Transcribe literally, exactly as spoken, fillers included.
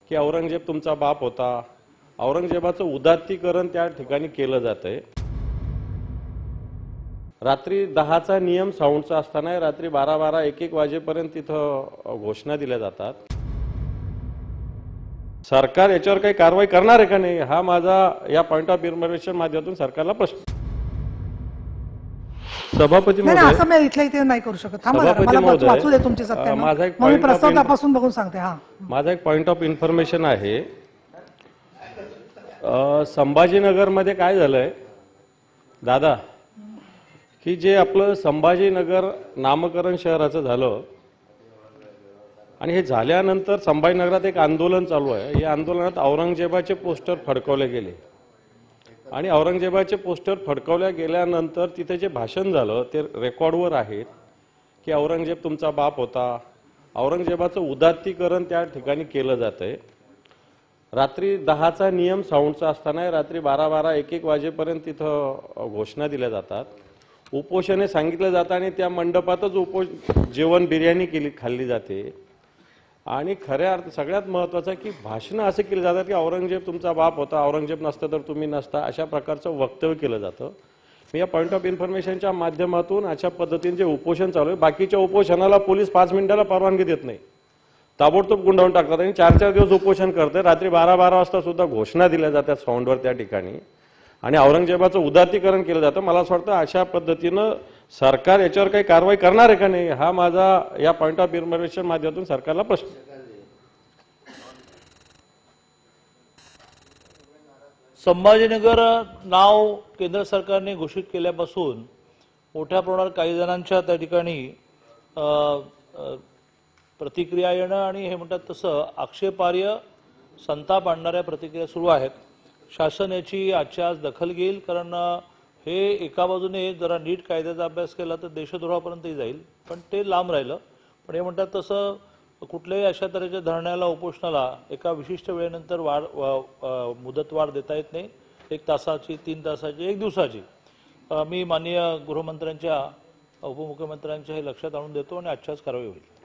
की औरंगजेब तुमचा बाप होता, औरंगजेबाचं उदात्तीकरण त्या ठिकाणी केलं जातंय। रात्री दहाचा नियम साऊंडचा असताना रात्री बारा बारा एक एक वाजेपर्यंत तिथं घोषणा दिल्या जातात। सरकार याच्यावर काही कारवाई करणार आहे का नाही, हा माझा या पॉइंट ऑफ इन्फॉर्मेशन माध्यमातून सरकारला प्रश्न। सभापती महोदय, असं मी इथल्या इथे नाही करू शकत। थांबा जरा, मला वाचू दे तुमची सत्य। माझा एक मग मी प्रस्ताव तपासून बघून सांगते। हा, माझा एक पॉइंट ऑफ इन्फॉर्मेशन आहे। संभाजीनगरमध्ये काय झालंय दादा, की जे आपलं संभाजीनगर नामकरण शहराचं झालं आणि हे झाल्यानंतर संभाजीनगरात एक आंदोलन चालू आहे। या आंदोलनात औरंगजेबाचे पोस्टर फडकवले गेले आणि औरंगजेबाचे पोस्टर फडकवल्या गेल्यानंतर तिथे जे भाषण झालं ते रेकॉर्डवर आहेत की औरंगजेब तुमचा बाप होता, औरंगजेबाचं उदात्तीकरण त्या ठिकाणी केलं जातंय। रात्री दहाचा नियम साऊंडचा असताना रात्री बारा बारा एक एक वाजेपर्यंत तिथं घोषणा दिल्या जातात। उपोषणे सांगितलं जातं आणि त्या मंडपातच उपो जेवण बिर्याणी केली खाल्ली जाते। आणि खऱ्या अर्थ सगळ्यात महत्त्वाचं की भाषणं असं केली जातात की औरंगजेब तुमचा बाप होता, औरंगजेब नसता तर तुम्ही नसता, अशा प्रकारचं वक्तव्य केलं जातं। मी या पॉइंट ऑफ इन्फॉर्मेशनच्या माध्यमातून अशा पद्धतीने जे उपोषण चालू आहे, बाकीच्या उपोषणाला पोलीस पाच मिनिटाला परवानगी देत नाही, ताबडतोब गुंडाळून टाकतात आणि चार चार दिवस उपोषण करते। रात्री बारा बारा वाजता सुद्धा घोषणा दिल्या जातात साऊंडवर त्या ठिकाणी आणि औरंगजेबाचं उदात्तीकरण केलं जातं। मला असं वाटतं अशा पद्धतीनं सरकार याच्यावर काही कारवाई करणार आहे का नाही, हा माझा या पॉइंट ऑफ इन्फॉर्मेशन माध्यमातून सरकारला प्रश्न। संभाजीनगर नाव केंद्र सरकारने घोषित केल्यापासून मोठ्या प्रमाणात काही जणांच्या त्या ठिकाणी प्रतिक्रिया येणं आणि हे म्हणतात तसं आक्षेपार्ह संताप आणणाऱ्या प्रतिक्रिया सुरू आहेत। शासन याची आजच्या आज दखल घेईल, कारण हे एका बाजूने जरा नीट कायद्याचा अभ्यास केला तर देशद्रोहापर्यंतही जाईल, पण ते लांब राहिलं। पण हे म्हणतात तसं कुठल्याही अशा तऱ्हेच्या धरण्याला उपोषणाला एका विशिष्ट वेळेनंतर वाढ मुदतवाढ देता येत नाही। एक तासाची, तीन तासाची, एक दिवसाची मी माननीय गृहमंत्र्यांच्या उपमुख्यमंत्र्यांच्या हे लक्षात आणून देतो आणि आजच्याच कारवाई होईल।